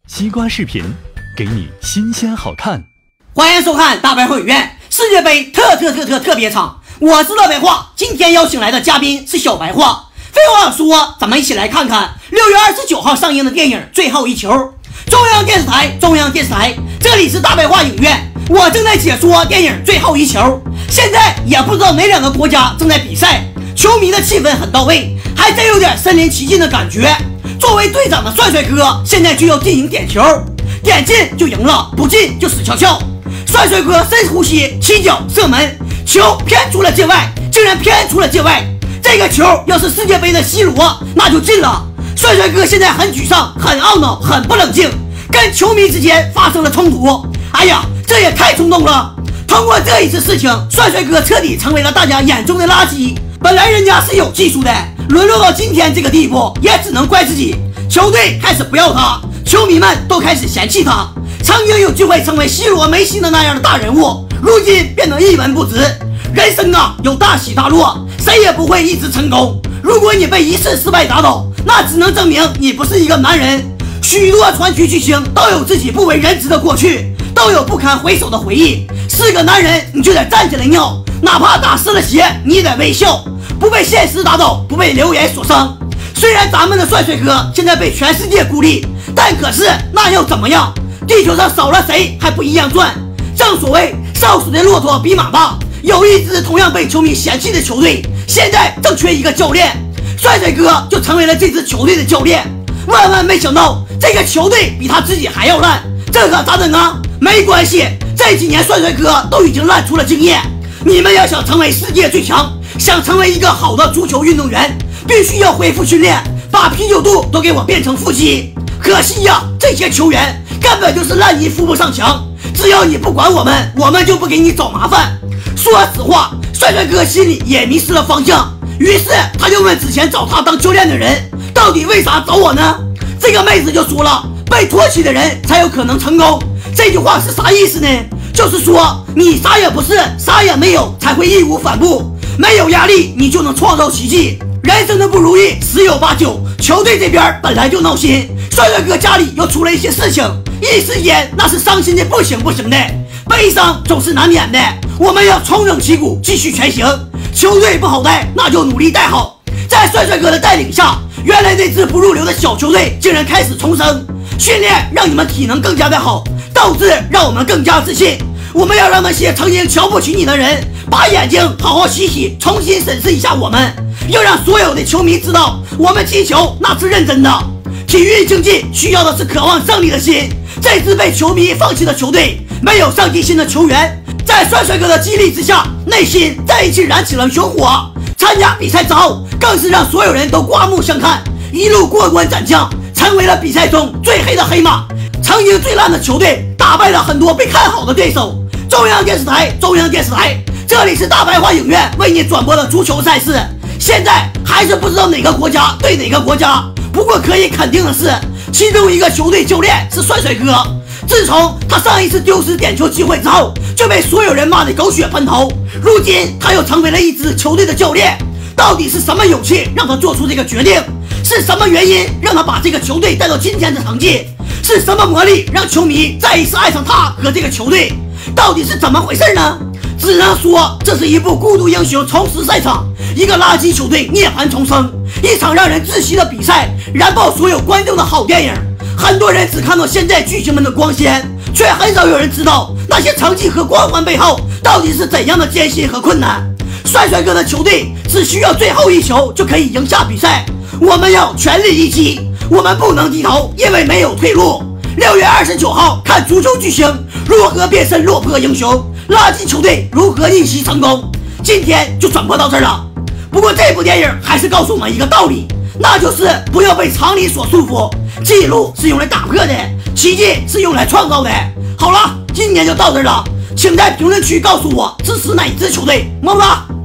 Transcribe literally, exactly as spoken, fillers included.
西瓜视频，给你新鲜好看。 欢迎收看大白话影院世界杯特特特特特别场，我是大白话。今天邀请来的嘉宾是小白话。废话少说，咱们一起来看看六月二十九号上映的电影《最后一球》。中央电视台，中央电视台，这里是大白话影院，我正在解说电影《最后一球》。现在也不知道哪两个国家正在比赛，球迷的气氛很到位，还真有点身临其境的感觉。作为队长的帅帅哥现在就要进行点球，点进就赢了，不进就死翘翘。帅帅哥深呼吸，起脚射门，球偏出了界外，竟然偏出了界外。这个球要是世界杯的 C 罗，那就进了。帅帅哥现在很沮丧，很懊恼，很不冷静，跟球迷之间发生了冲突。哎呀，这也太冲动了！通过这一次事情，帅帅哥彻底成为了大家眼中的垃圾。本来人家是有技术的，沦落到今天这个地步，也只能怪自己。球队开始不要他，球迷们都开始嫌弃他。曾经有机会成为 C 罗、梅西的那样的大人物，如今变得一文不值。人生啊，有大起大落，谁也不会一直成功。如果你被一次失败打倒，那只能证明你不是一个男人。许多传奇巨星都有自己不为人知的过去，都有不堪回首的回忆。是个男人，你就得站起来尿，哪怕打湿了鞋，你也得微笑，不被现实打倒，不被流言所伤。虽然咱们的帅帅哥现在被全世界孤立，但可是那又怎么样？地球上少了谁还不一样转？正所谓少死的骆驼比马大。有一支同样被球迷嫌弃的球队，现在正缺一个教练，帅帅哥就成为了这支球队的教练。万万没想到，这个球队比他自己还要烂，这可咋整啊？没关系，这几年帅帅哥都已经烂出了经验。你们要想成为世界最强，想成为一个好的足球运动员，必须要恢复训练，把啤酒肚都给我变成腹肌。可惜呀，这些球员根本就是烂泥扶不上墙，只要你不管我们，我们就不给你找麻烦。说实话，帅帅哥心里也迷失了方向，于是他就问之前找他当教练的人，到底为啥找我呢？这个妹子就说了，被唾弃的人才有可能成功。这句话是啥意思呢？就是说你啥也不是，啥也没有，才会义无反顾。没有压力，你就能创造奇迹。人生的不如意十有八九，球队这边本来就闹心，帅帅哥家里又出了一些事情，一时间那是伤心的不行不行的。悲伤总是难免的，我们要重整旗鼓，继续前行。球队不好带，那就努力带好。在帅帅哥的带领下，原来那支不入流的小球队竟然开始重生。训练让你们体能更加的好，斗志让我们更加自信。我们要让那些曾经瞧不起你的人，把眼睛好好洗洗，重新审视一下我们。要让所有的球迷知道，我们踢球那是认真的。体育竞技需要的是渴望胜利的心。这支被球迷放弃的球队，没有上进心的球员，在帅帅哥的激励之下，内心再一次燃起了熊火。参加比赛之后，更是让所有人都刮目相看，一路过关斩将，成为了比赛中最黑的黑马。曾经最烂的球队，打败了很多被看好的对手。中央电视台，中央电视台，这里是大白话影院为你转播的足球赛事。现在还是不知道哪个国家对哪个国家，不过可以肯定的是，其中一个球队教练是帅帅哥。自从他上一次丢失点球机会之后，就被所有人骂得狗血喷头。如今他又成为了一支球队的教练，到底是什么勇气让他做出这个决定？是什么原因让他把这个球队带到今天的成绩？是什么魔力让球迷再一次爱上他和这个球队？到底是怎么回事呢？只能说这是一部孤独英雄重拾赛场，一个垃圾球队涅槃重生，一场让人窒息的比赛，燃爆所有观众的好电影。很多人只看到现在巨星们的光鲜，却很少有人知道那些成绩和光环背后到底是怎样的艰辛和困难。帅帅哥的球队只需要最后一球就可以赢下比赛，我们要全力一击，我们不能低头，因为没有退路。六月二十九号，看足球巨星如何变身落魄英雄，垃圾球队如何逆袭成功。今天就转播到这儿了。不过这部电影还是告诉我们一个道理，那就是不要被常理所束缚。记录是用来打破的，奇迹是用来创造的。好了，今天就到这儿了，请在评论区告诉我支持哪一支球队，么么哒。